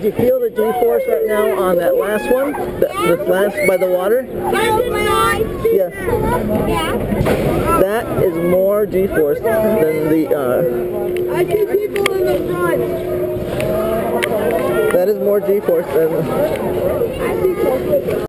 you feel the G-force right now on that last one? This last by the water? Yes. That is more G-force than the, I see people in the front. that is more G-force than... I see people.